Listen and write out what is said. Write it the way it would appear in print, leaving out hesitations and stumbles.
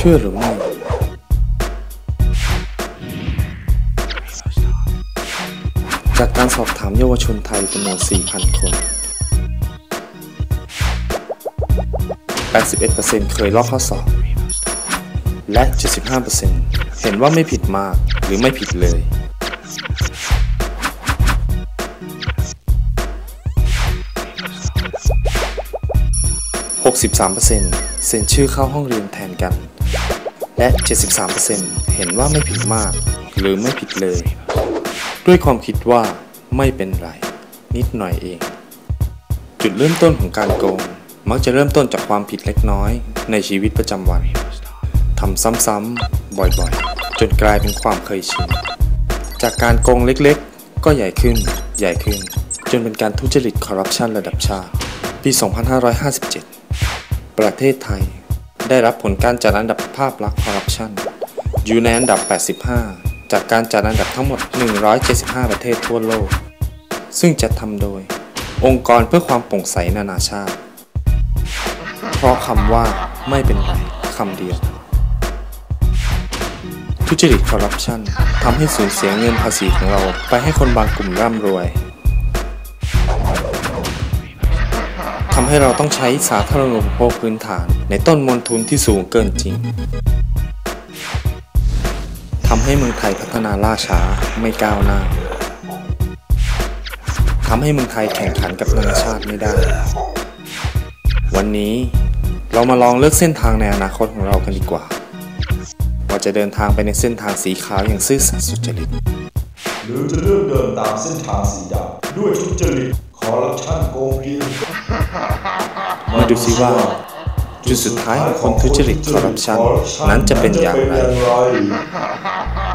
ชื่อหรือไม่จากการสอบถามเยาวชนไทยจำนวน 4,000 คน 81% เคยลอกข้อสอบและ 75% เห็นว่าไม่ผิดมากหรือไม่ผิดเลย 63% เซ็นชื่อเข้าห้องเรียนแทนกันและ 73% เห็นว่าไม่ผิดมากหรือไม่ผิดเลยด้วยความคิดว่าไม่เป็นไรนิดหน่อยเองจุดเริ่มต้นของการโกงมักจะเริ่มต้นจากความผิดเล็กน้อยในชีวิตประจำวันทำซ้ำๆบ่อยๆจนกลายเป็นความเคยชินจากการโกงเล็กๆก็ใหญ่ขึ้นจนเป็นการทุจริตคอร์รัปชันระดับชาติปี 2557 ประเทศไทยได้รับผลการจัดอันดับภาพลักษณ์คอร์รัปชันอยู่ในอันดับ 85 จากการจัดอันดับทั้งหมด 175 ประเทศทั่วโลกซึ่งจัดทำโดยองค์กรเพื่อความโปร่งใสนานาชาติเพราะคำว่าไม่เป็นไรคำเดียวทุจริตคอร์รัปชันทำให้สูญเสียเงินภาษีของเราไปให้คนบางกลุ่มร่ำรวยทำให้เราต้องใช้สาธารณูปโภคพื้นฐานในต้นทุนทุนที่สูงเกินจริงทำให้เมืองไทยพัฒนาล่าช้าไม่ก้าวหน้าทำให้เมืองไทยแข่งขันกับนานาชาติไม่ได้วันนี้เรามาลองเลือกเส้นทางในอนาคตของเรากันดีกว่าว่าจะเดินทางไปในเส้นทางสีขาวอย่างซื่อสัตย์สุจริตหรือจะเลือกเดินตามเส้นทางสีดำด้วยทุจริตคอร์รัปชันโกงกินมาดูซิว่าจุดสุดท้ายของคนทุจริตคอร์รัปชันนั้นจะเป็นอย่างไร